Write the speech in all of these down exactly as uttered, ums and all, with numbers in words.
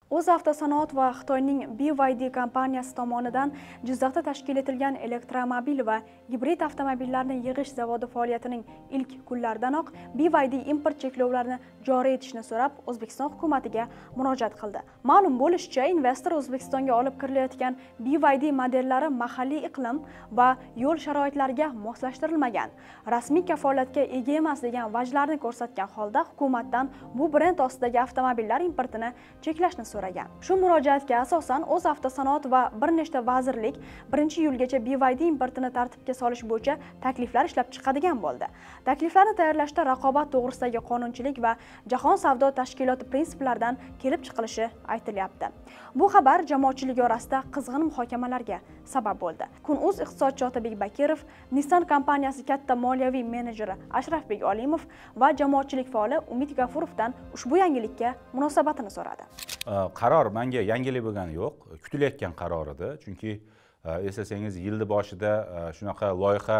O'zavtosanoat va Xitoyning B Y D kompaniyasi tomonidan Jizzaxda tashkil etilgan elektromobil va gibrid avtomobillarni yig'ish zavodi faoliyatining ilk kunlaridanoq B Y D import cheklovlarini joriy etishni so'rab O'zbekiston hukumatiga murojaat qildi. Ma'lum bo'lishicha, investor O'zbekistonga olib kirilayotgan B Y D modellari mahalliy iqlim va yo'l sharoitlariga moslashtirilmagan, rasmiy kafolatga ega emas degan vajlarni ko'rsatgan holda hukumatdan bu brend ostidagi avtomobillar importini cheklashni so'ragan. Shu murojaatga asosan O'zavtosanoat va bir nechta vazirlik birinchi iyulgacha B Y D importini tartibga solish bo'yicha takliflar ishlab chiqadigan bo'ldi. Takliflarni tayyorlashda raqobat to'g'risidagi qonunchilik va Jahon savdo tashkiloti prinsiplaridan kelib chiqilishi aytilyapti. Bu xabar jamoatchilik orasida qizg'in muhokamalarga sabab bo'ldi. Kun.uz iqtisodchi Otabek Bakirov, Nissan kompaniyasi katta moliyaviy menejeri Ashrafbek Olimov va jamoatchilik faoli Umid Gafurovdan ushbu yangilikka munosabatini so'radi. Qaror menga yangilik bo'lgani yo'q, kutilayotgan qaror edi. Chunki eslasangiz, yilni boshida shunaqa loyiha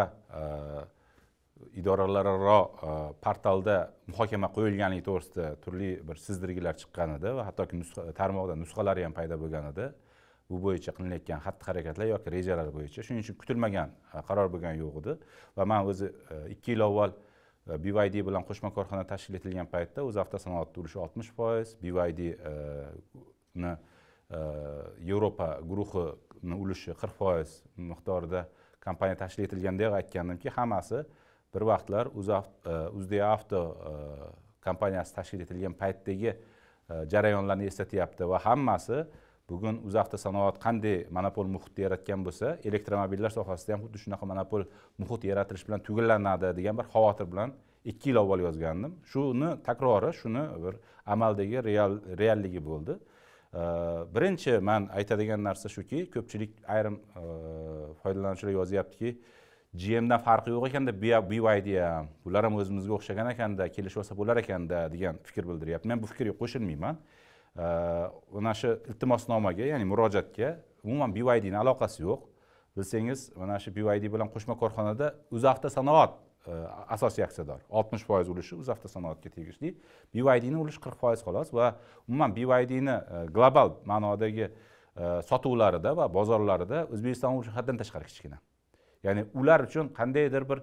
idoralararo portalda muhokama qo'yilganligi to'g'risida turli bir sizdirgilar chiqqan edi va hattoki tarmoqda nusxalari ham paydo bo'lgan edi. Bu bo'yicha qilinayotgan xatti-harakatlar yoki rejalar bo'yicha. Shuning uchun kutilmagan qaror bo'lgani yo'q edi va men o'zi ikki yil avval B Y D bilan qo'shma korxona tashkil etilgan paytda O'zavtosanoat ulushi oltmish foiz, B Y D ni Yevropa guruhini ulushi qirq foiz miqdorida kompaniya tashkil etilganda aytgandimki, hammasi bir vaqtlar UzDeAvto kompaniyasi tashkil etilgan paytdagi jarayonlarni eslatyapti va hammasi bugun O'zavtosanoat qanday monopol muhitni yaratgan bo'lsa, elektromobillar sohasida ham xuddi shunaqa monopol muhit yaratilish bilan tugallanadi degan bir xavotir bilan ikki yil avval yozgandim. Shuni takrori, shuni bir amaldagi real realligi bo'ldi. Birinchi men aytadigan narsa shuki, ko'pchilik ayrim foydalanuvchilar yozyaptiki, G M'dan farqi yo'q ekanda B Y D ham, bular ham o'zimizga o'xshagan ekanda, kelishib olsa bo'lar ekanda degan fikr bildiryapti. Men bu fikrga qo'shilmayman. Mana shu iltimosnomaga, ya'ni murojaatga umuman B Y D ning aloqasi yo'q. Bilsangiz, mana shu B Y D bilan qo'shma korxonada O'zavtosanoat asosiy aksiyador, oltmish foiz ulushi O'zavtosanoatga tegishli. B Y D ning ulushi qirq foiz xolos va umuman B Y D ning global ma'nodagi sotuvlarida va bozorlarida O'zbekiston ulushi haddan tashqari kichkina. Ya'ni ular uchun qandaydir bir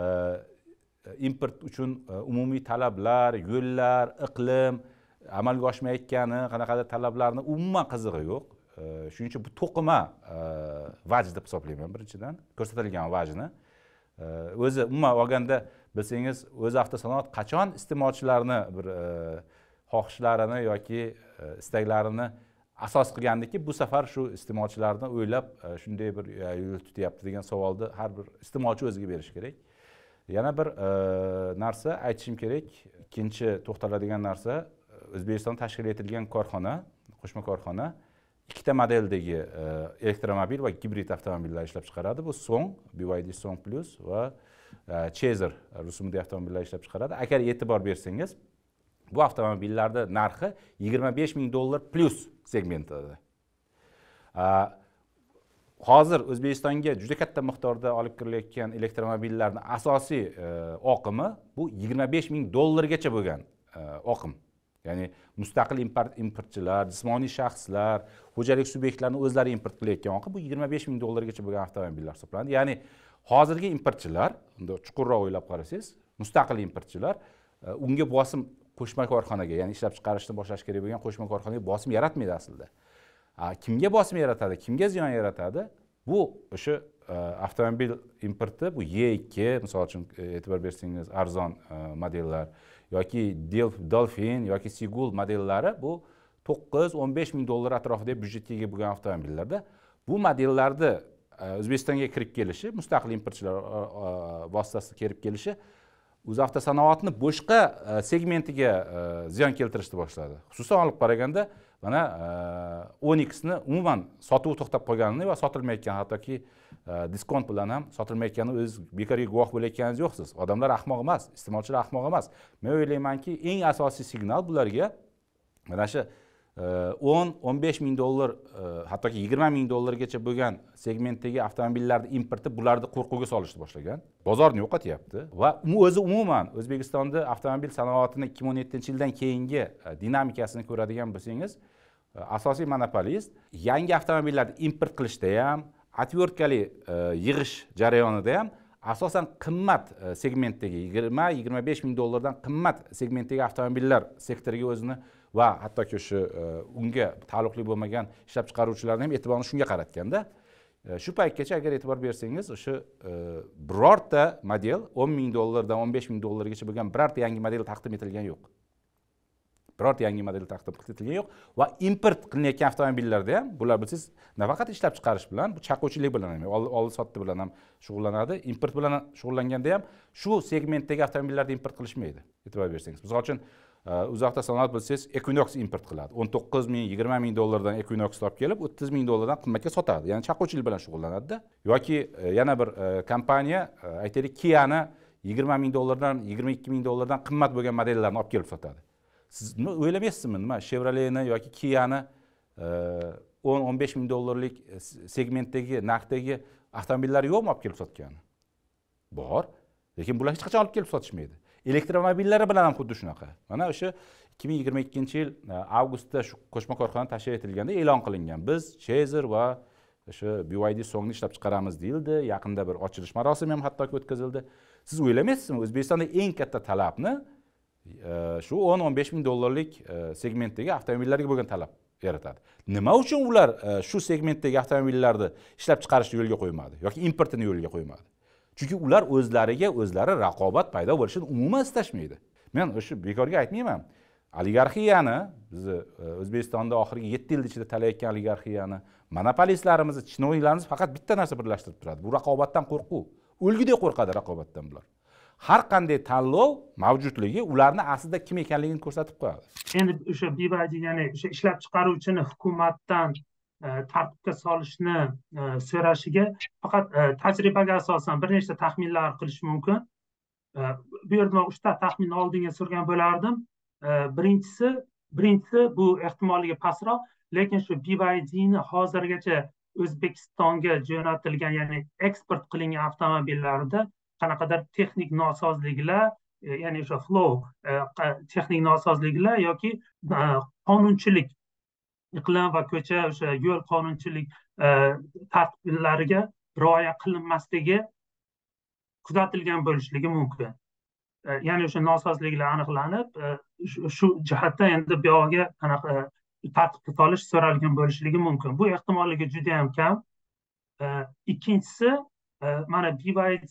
import uchun umumiy talablar, yo'llar, iqlim amalga oshmayotgani, qanaqadir talablarni umuman qizig'i yo'q. Shuning uchun bu to'qima vaj deb hisoblayman birinchidan, ko'rsatilgan vajni. O'zi umuman olganda bilsangiz, O'zavtosanoat qachon iste'molchilarni bir xohishlarini yoki istaklarini asos qilgandiki, bu safar shu iste'molchilarni o'ylab shunday bir yo'l tutyapti degan savolni har bir iste'molchi o'ziga berish kerak. Yana bir narsa aytishim kerak, ikkinchi to'xtaladigan narsa, O'zbekistonda tashkil etilgan korxona, qo'shma korxona ikkita modeldagi elektromobil va gibrid avtomobillar ishlab chiqaradi. Bu Song, B Y D Song Plus va Chaser rusumli avtomobillar ishlab chiqaradi. Agar e'tibor bersangiz, bu avtomobillarning narxi yigirma besh ming dollar plus segmentida. Hozir O'zbekistonga juda katta miqdorda olib kirilayotgan elektromobillarning asosiy oqimi bu yigirma besh ming dollargacha bo'lgan oqim. Ya'ni mustaqil importchilar, jismoniy shaxslar, xo'jalik subyektlarining o'zlari import qilayotgan oqim bu yigirma besh ming dollargacha bo'lgan avtomobillar hisoblanadi. Ya'ni hozirgi importchilar, unda chuqurroq o'ylab qarasangiz, mustaqil importchilar unga bosim qo'shma korxonaga, ya'ni ishlab chiqarishni boshlash kerak bo'lgan qo'shma korxonaga bosim yaratmaydi aslida. Kimga bosim yaratadi, kimga ziyon yaratadi? Bu o'sha avtomobil importi, bu E ikki, misol uchun e'tibor bersangiz, arzon modellar yoki Dolphin yoki Sigul modellari bu to'qqiz o'n besh ming dollar atrofida byudjetga ega bo'lgan avtomobillarda. Bu modellarda O'zbekistonga kirib kelishi, mustaqil importchilar vositasida kirib kelishi O'zavtosanoatni boshqa segmentiga ziyon keltirishni boshladi. Xususan olib qaraganda, mana Onyx ni umuman sotuvi to'xtab qolganini va sotilmayotgan, hattoki diskont bilan ham sotilmayotgani o'z bekorga guvoh bo'layotganingiz yo'qsiz. Odamlar ahmoq emas, iste'molchilar ahmoq emas. Men o'ylaymanki, eng asosiy signal bularga mana shu o'n o'n besh ming dollar, hattoki yigirma ming dollargacha bo'lgan segmentdagi avtomobillarning importi bularni qo'rquvga solishni boshlagan. Bozorni yo'qotyapti va o'zi umuman O'zbekistonda avtomobil sanoatini ikki ming o'n yettinchi yildan keyingi dinamikasini ko'radigan bo'lsangiz, asosiy monopolist yangi avtomobillarni import qilishda ham, отверткali yig'ish jarayonida ham asosan qimmat segmentdagi yigirma yigirma besh ming dollardan qimmat segmentdagi avtomobillar sektoriga o'zini va hattoki o'sha unga taalluqli bo'lmagan ishlab chiqaruvchilarni ham e'tiborini shunga qaratganda, shu paytgacha agar e'tibor bersangiz, o'sha birorta model o'n ming dollardan o'n besh ming dollargacha bo'lgan birorta yangi model taqdim etilgani yo'q. Birorta yangi model taqdim etilgani yo'q va import qilinayotgan avtomobillarda ham bular bilsangiz nafaqat ishlab chiqarish bilan, bu chaquvchilik bilan ham, oldi sotdi bilan ham shug'ullanadi. Import bilan shug'ullanganda ham shu segmentdagi avtomobillarni import qilishmaydi. E'tibor bersangiz, misol uchun uzoqda sanoat bilsangiz Equinox import qiladi. o'n to'qqiz ming yigirma ming dollardan Equinox olib kelib, o'ttiz ming dollardan qimmatga sotadi. Ya'ni chaquvchilik bilan shug'ullanadi-da. Yoki yana bir kompaniya, aytaylik, Kia'ni yigirma ming dollardan yigirma ikki ming dollardan qimmat bo'lgan modellarni olib kelib sotadi. Siz o'ylamaysizmi, nima Chevrolet'ni yoki Kia'ni o'n o'n besh ming dollarlik segmentdagi narxdagi avtomobillar yo'qmi olib kelib sotgani? Bor, lekin bular hech qachon olib kelib sotishmaydi. Elektromobillari bilan ham xuddi shunaqa. Mana o'sha ikki ming yigirma ikkinchi yil avgustda shu qo'shma korxona tashkil etilganda e'lon qilingan. Biz Chezer va o'sha B Y D Song'ni ishlab chiqaramiz deyildi. Yaqinda bir ochilish marosimi ham hattoki o'tkazildi. Siz o'ylamaysizmi, O'zbekistonda eng katta talabni shu o'n o'n besh ming dollarlik segmentdagi avtomobillarga bo'lgan talab yaratadi. Nima uchun ular shu segmentdagi avtomobillarni ishlab chiqarishni yo'lga qo'ymadi yoki importini yo'lga qo'ymadi? Chunki ular o'zlariga o'zlari raqobat paydo bo'lishini umuman istashmaydi. Men o'sha bekorga aytmayman. Oligarxiyani, bizni O'zbekistonda oxirgi yetti yil ichida talayotgan oligarxiyani monopolistlarimiz, chinoylarimiz faqat bitta narsa birlashtirib turadi. Bu raqobatdan qo'rquv. O'lgudek qo'rqadi raqobatdan bular. Har qanday tanlov mavjudligi ularni aslida kim ekanligini ko'rsatib qo'yadi. Endi o'sha B Y D, ya'ni o'sha ishlab chiqaruvchini hukumatdan tartibga solishni so'rashiga faqat tajribaga asosan bir nechta taxminlar qilish mumkin. Bu yerda men uchta taxminni oldinga surgan bo'lardim. Birinchisi, birinchisi bu ehtimolligi pastroq, lekin shu B Y D'ni hozirgacha O'zbekistonga jo'natilgan, ya'ni eksport qilingan avtomobillarda qanaqadir texnik nosozliklar, ya'ni o'sha flow texnik nosozliklar yoki qonunchilik, iqlim va ko'cha o'sha yo'l qonunchilik tartiblariga rioya qilinmasligi kuzatilgan bo'lishligi mumkin. Ya'ni o'sha nosozliklar aniqlanib, shu jihatda endi bu yoqqa qanaqa tartibga solish so'ralgan bo'lishligi mumkin. Bu ehtimolligi juda ham kam. Ikkinchisi, mana B Y D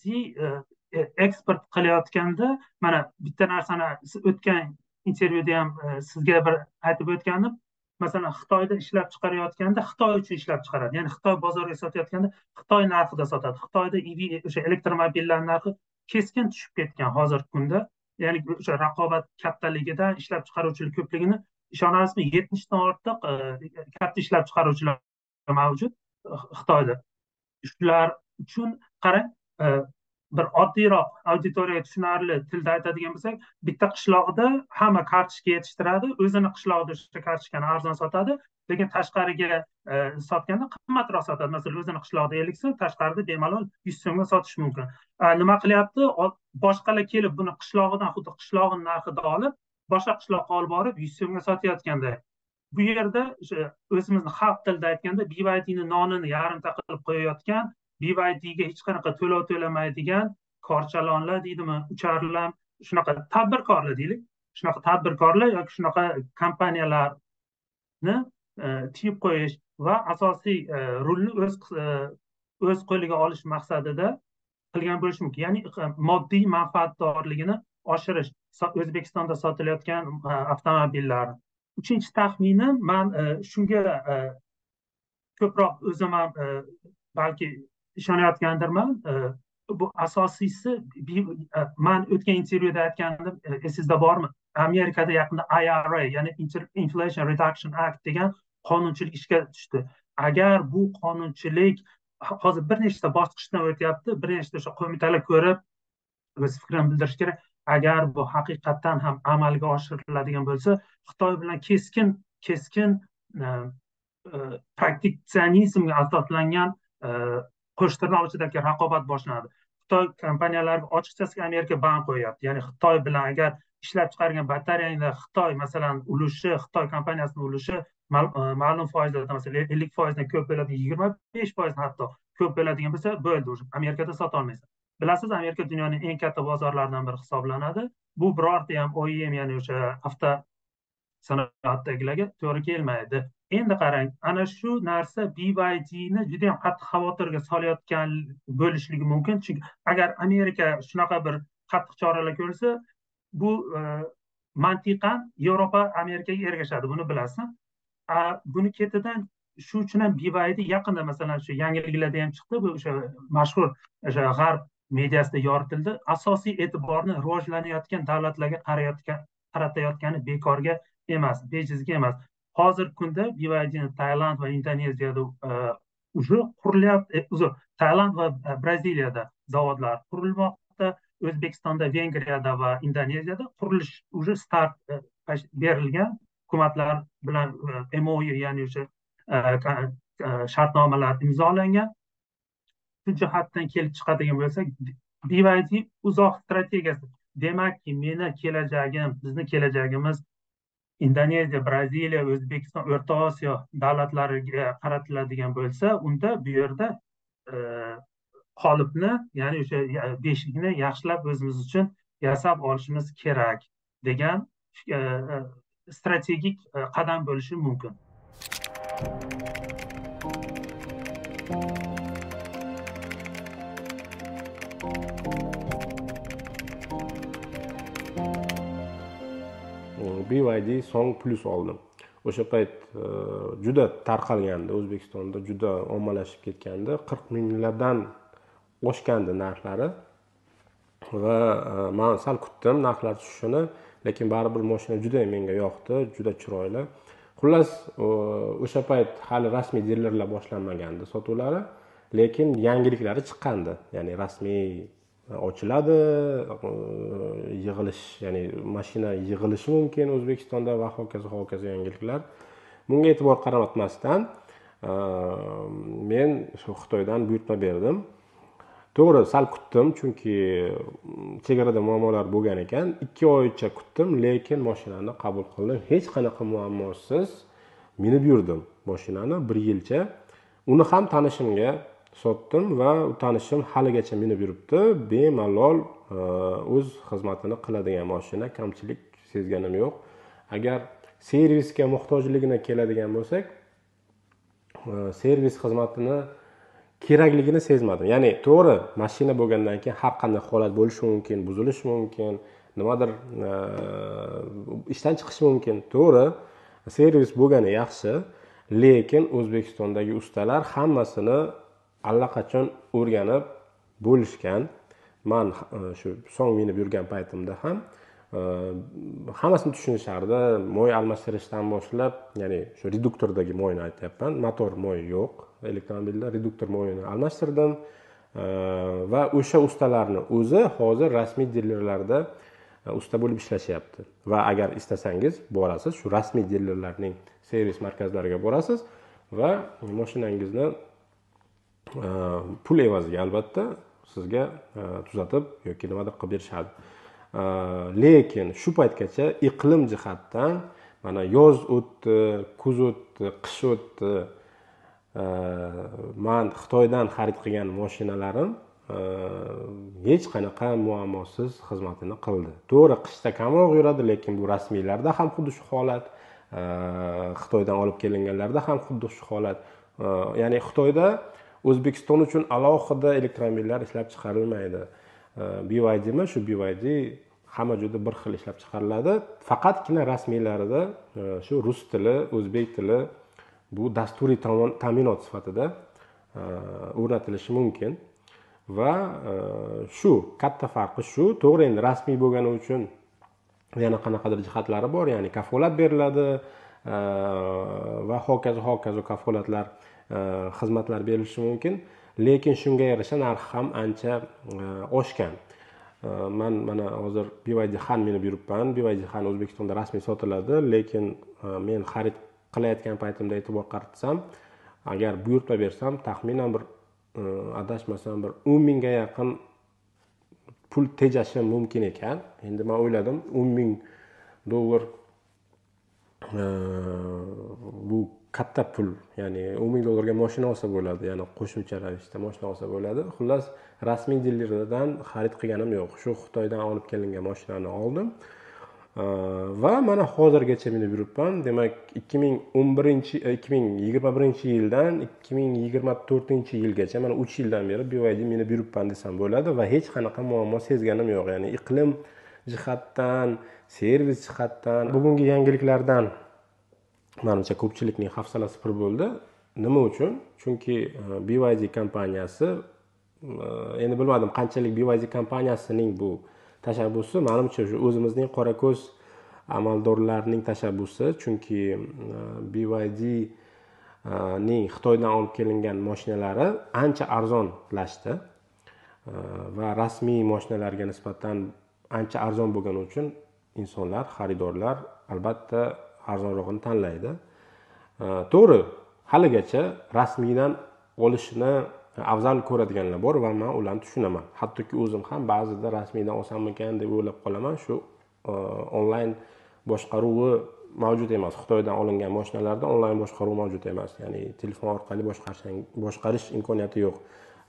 eksport qilayotganda, mana bitta narsani o'tgan intervyuda ham sizga bir aytib o'tgandim. Masalan, Xitoyda ishlab chiqarayotganda Xitoy uchun ishlab chiqaradi. Ya'ni Xitoy bozoriga sotayotganda Xitoy narxida sotadi. Xitoyda E V o'sha elektromobillar narxi keskin tushib ketgan hozirgi kunda. Ya'ni o'sha raqobat kattaligidan, ishlab chiqaruvchilik ko'pligini ishonasizmi, yetmishdan ortiq katta ishlab chiqaruvchilar mavjud Xitoyda. Shular uchun qarang, bir oddiyroq auditoriyaga tushunarli tilda aytadigan bo'lsak, bitta qishloqda hamma kartoshka yetishtiradi, o'zini qishlog'ida o'sha kartoshkani arzon sotadi, lekin tashqariga sotganda qimmatroq sotadi. Masalan, o'zini qishlog'ida ellik so'm, tashqarida bemalol yuz so'mga sotish mumkin. Nima qilyapti? Boshqalar kelib buni qishlog'idan, xuddi qishlog'ini narxida olib, boshqa qishloqqa olib borib yuz so'mga sotayotganda, bu yerda o'zimizni xalq tilida aytganda B Y D'ni nonini yarimta qilib qo'yayotgan, B Y D'ga hech qanaqa to'lov to'lamaydigan korchalonlar deydimi, ucharlar, shunaqa tadbirkorlar deylik, shunaqa tadbirkorlar yoki shunaqa kompaniyalarni tiyib qo'yish va asosiy rulni o'z o'z qo'liga olish maqsadida qilgan bo'lishi mumkin. Ya'ni moddiy manfaatdorligini oshirish O'zbekistonda sotilayotgan avtomobillar. Uchinchi taxminim, men shunga ko'proq o'zim ham balki ishonayotgandirman. Bu asosiysi, men o'tgan intervyuda aytgandim, esingizda bormi? Amerikada yaqinda I R A, ya'ni Inflation Reduction Act degan qonunchilik ishga tushdi. Agar bu qonunchilik hozir bir nechta bosqichdan o'tyapti, bir nechta o'sha qo'mitalar ko'rib o'z fikrini bildirish kerak. Agar bu haqiqatdan ham amalga oshiriladigan bo'lsa, Xitoy bilan keskin keskin proteksionizmga asoslangan qo'shtirnoq ichidagi raqobat boshlanadi. Xitoy kompaniyalariga ochiqchasiga Amerika ban qo'yapti. Ya'ni Xitoy bilan agar ishlab chiqargan batareyanglar Xitoy masalan ulushi, Xitoy kompaniyasining ulushi ma'lum foizlarda, masalan ellik foizdan ko'p bo'ladigan, yigirma besh foizdan hatto ko'p bo'ladigan bo'lsa, bo'ldi, уже Amerikada sota olmaysan. Bilasiz, Amerika dunyoning eng katta bozorlaridan biri hisoblanadi. Bu birorta ham O E M, ya'ni o'sha avto sanoatdagilarga to'g'ri kelmaydi. Endi qarang, ana shu narsa B Y D ni juda ham qattiq xavotirga solayotgan bo'lishligi mumkin. Chunki agar Amerika shunaqa bir qattiq choralar ko'rsa, bu mantiqan Yevropa Amerikaga ergashadi, buni bilasan. Buni ketidan shu uchun ham B Y D yaqinda, masalan shu yangiliklarda ham chiqdi, bu o'sha mashhur o'sha g'arb mediasida yoritildi. Asosiy e'tiborni rivojlanayotgan davlatlarga qarayotgan qaratayotgani bekorga emas, bejizga emas. Hozirgi kunda B Y D Tailand va Indoneziyada уже qurilyapti, uzr, Tailand va Braziliyada zavodlar qurilmoqda, O'zbekistonda, Vengriyada va Indoneziyada qurilish уже start berilgan, hukumatlar bilan M O U, ya'ni o'sha shartnomalar imzolangan. Shu jihatdan kelib chiqadigan bo'lsak, B Y D uzoq strategiyasi. Demakki, meni kelajagim, bizni kelajagimiz Indoneziya, Braziliya, O'zbekiston, O'rta Osiyo davlatlariga qaratiladigan bo'lsa, unda bu yerda qolipni, ya'ni o'sha beshikni yaxshilab o'zimiz uchun yasab olishimiz kerak degan strategik qadam bo'lishi mumkin. B Y D Song Plus oldim. O'sha payt juda tarqalgandi, O'zbekistonda juda ommalashib ketgandi, qirq minglardan oshgandi narxlari va men sal kutdim narxlar tushishini, lekin baribir mashina juda menga yoqdi, juda chiroyli. Xullas, o'sha payt hali rasmiy dilerlar boshlanmagandi sotuvlari, lekin yangiliklari chiqqandi. Ya'ni rasmiy ochiladi, yig'ilish, ya'ni mashina yig'ilishi mumkin O'zbekistonda va hokazo hokazo yangiliklar. Bunga e'tibor qaramasdan men shu Xitoydan buyurtma berdim. To'g'ri, sal kutdim, chunki chegarada muammolar bo'lgan ekan. ikki oycha kutdim, lekin mashinani qabul qildim. Hech qanaqa muammosiz minib yurdim mashinani bir yilcha. Uni ham tanishimga sotdim va tanishim haligacha minib yuribdi. Bemalol o'z xizmatini qiladigan mashina, kamchilik sezganim yo'q. Agar servisga muhtojligini keladigan bo'lsak, servis xizmatini kerakligini sezmadim. Ya'ni to'g'ri, mashina bo'lgandan keyin har qanday holat bo'lishi mumkin, buzilishi mumkin, nimadir ishdan chiqishi mumkin. To'g'ri, servis bo'lgani yaxshi, lekin O'zbekistondagi ustalar hammasini allaqachon o'rganib bo'lishgan. Men shu so'ng minib yurgan paytimda ham hammasini tushunishardi. Moy almashtirishdan boshlab, ya'ni shu reduktordagi moyni aytyapman, motor moy yo'q. Elektromobilda reduktor moyini almashtirdim va o'sha ustalarni o'zi hozir rasmiy dilerlarda usta bo'lib ishlashyapti. Va agar istasangiz borasiz, shu rasmiy dilerlarning servis markazlariga borasiz va mashinangizni pul evaziga albatta sizga tuzatib yoki nimadir qilib berishadi. Lekin shu paytgacha iqlim jihatdan mana yoz o'tdi, kuz o'tdi, qish o'tdi. Men Xitoydan xarid qilgan mashinalarim hech qanaqa muammosiz xizmatini qildi. To'g'ri, qishda kamroq yuradi, lekin bu rasmiylarda ham xuddi shu holat, Xitoydan olib kelinganlarda ham xuddi shu holat. Ya'ni Xitoyda O'zbekiston uchun alohida elektromobillar ishlab chiqarilmaydi. B Y D mi? Shu B Y D hamma joyda bir xil ishlab chiqariladi. Faqatgina rasmiylarida shu rus tili, o'zbek tili bu dasturiy ta'minot sifatida o'rnatilishi mumkin. Va shu katta farqi shu. To'g'ri, endi rasmiy bo'lgani uchun yana qanaqadir jihatlari bor, ya'ni kafolat beriladi va hokazo hokazo kafolatlar, xizmatlar berilishi mumkin, lekin shunga yarasha narxi ham ancha oshgan. Men mana hozir B Y D xan minib yuribman. B Y D xan O'zbekistonda rasmiy sotiladi, lekin men xarid qilayotgan paytimda e'tibor qaritsam, agar buyurtma bersam, taxminan bir adashmasam bir o'n mingga yaqin pul tejashi mumkin ekan. Endi men o'yladim, o'n ming dollar bu katta pul, ya'ni o'n ming dollarga mashina olsa bo'ladi, ya'ni qo'shimcha ravishda mashina olsa bo'ladi. Xullas, rasmiy dilerlardan xarid qilganim yo'q. Shu Xitoydan olib kelingan mashinani oldim. Va mana hozirgacha minib yuribman. Demak, ikki ming o'n birinchi ikki ming yigirma birinchi yildan ikki ming yigirma to'rtinchi yilgacha mana uch yildan beri B Y D minib yuribman desam bo'ladi va hech qanaqa muammo sezganim yo'q. Ya'ni iqlim jihatdan, servis jihatdan, bugungi yangiliklardan menimcha ko'pchilikning hafsalasi pir bo'ldi. Nima uchun? Chunki B Y D kompaniyasi, endi bilmadim qanchalik B Y D kompaniyasining bu tashabbusi, menimcha shu o'zimizning qorako'z amaldorlarning tashabbusi. Chunki B Y D ning Xitoydan olib kelingan mashinalari ancha arzonlashdi va rasmiy mashinalarga nisbatan ancha arzon bo'lgani uchun insonlar, xaridorlar albatta arzonrog'ini tanlaydi. To'g'ri, haligacha rasmiydan olishni afzal ko'radiganlar bor va men ularni tushunaman. Hattoki o'zim ham ba'zida rasmiydan olsammikan deb o'ylab qolaman. Shu onlayn boshqaruvi mavjud emas. Xitoydan olingan mashinalarda onlayn boshqaruv mavjud emas. Ya'ni telefon orqali boshqarish imkoniyati yo'q.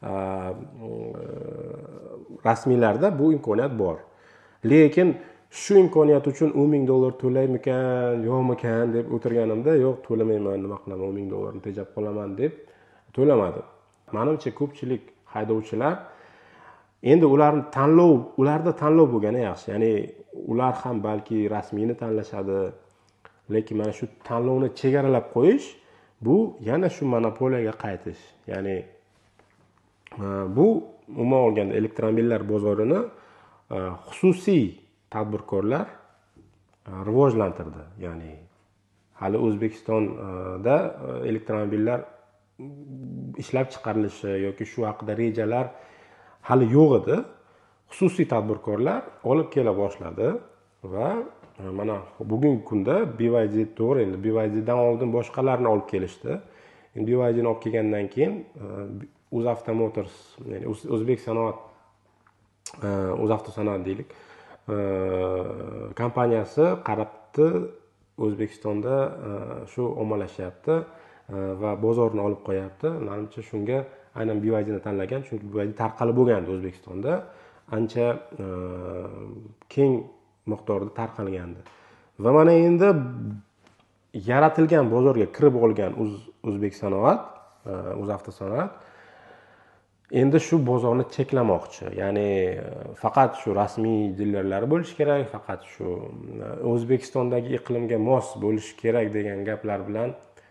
Rasmiylarda bu imkoniyat bor. Lekin shu imkoniyat uchun o'n ming dollar to'laymikan, yo'qmikan deb o'tirganimda, yo'q, to'lamayman, nima qilaman, o'n ming dollarni tejab qolaman deb to'lamadim. Menimcha ko'pchilik haydovchilar endi ularni tanlov, ularda tanlov bo'lgani yaxshi. Ya'ni ular ham balki rasmiyni tanlashadi, lekin mana shu tanlovni chegaralab qo'yish bu yana shu monopoliyaga qaytish. Ya'ni bu umuman olganda elektromobillar bozorini xususiy tadbirkorlar rivojlantirdi. Ya'ni hali O'zbekistonda elektromobillar ishlab chiqarilishi yoki shu haqida rejalar hali yo'q edi. Xususiy tadbirkorlar olib kela boshladi va mana bugungi kunda B Y D, to'g'ri, endi B Y D'dan oldin boshqalarni olib kelishdi. Endi B Y D'ni olib kelgandan keyin UzAvto Motors, ya'ni O'zbek sanoat UzAvto sanoat deylik, kompaniyasi qarabdi, O'zbekistonda shu ommalashyapti va bozorni olib qo'yapti. Menimcha shunga aynan B Y D'ni tanlagan, chunki B Y D tarqalib bo'lgandi O'zbekistonda, ancha keng miqdorda tarqalgandi. Va mana endi yaratilgan bozorga kirib olgan O'zbek sanoat, UzAvto sanoat endi shu bozorni cheklamoqchi. Ya'ni faqat shu rasmiy dilerlar bo'lishi kerak, faqat shu O'zbekistondagi iqlimga mos bo'lishi kerak degan gaplar bilan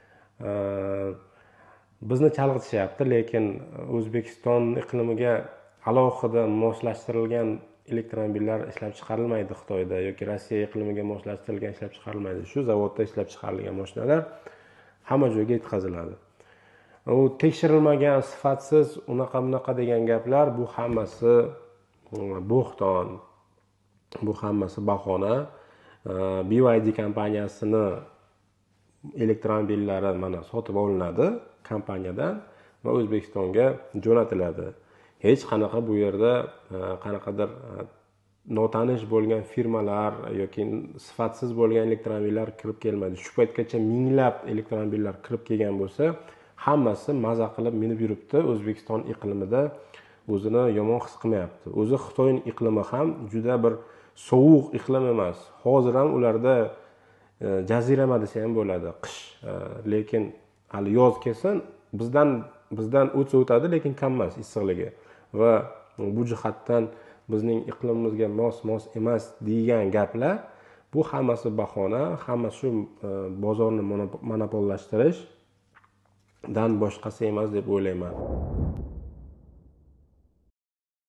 bizni chalg'itishyapti. Lekin O'zbekiston iqlimiga alohida moslashtirilgan elektromobillar ishlab chiqarilmaydi Xitoyda yoki Rossiya iqlimiga moslashtirilgan ishlab chiqarilmaydi. Shu zavodda ishlab chiqarilgan mashinalar hamma joyga yetkaziladi. U tekshirilmagan, sifatsiz, unaqa bunaqa degan gaplar, bu hammasi bo'xton, bu hammasi bahona. B Y D kompaniyasini elektromobillari mana sotib olinadi kompaniyadan va O'zbekistonga jo'natiladi. Hech qanaqa bu yerda qanaqadir notanish bo'lgan firmalar yoki sifatsiz bo'lgan elektromobillar kirib kelmaydi. Shu paytgacha minglab elektromobillar kirib kelgan bo'lsa, hammasi maza qilib minib yuribdi. O'zbekiston iqlimida o'zini yomon his qilmayapti. O'zi Xitoyning iqlimi ham juda bir sovuq iqlim emas. Hozir ham ularda jazirama desa ham bo'ladi, qish. Lekin hali yoz kelsin, bizdan bizdan o'tsa o'tadi, lekin kam emas issiqligi. Va bu jihatdan bizning iqlimimizga mos-mos emas degan gaplar, bu hammasi bahona, hammasi shu bozorni monopollashtirish dan boshqasi emas deb o'ylayman.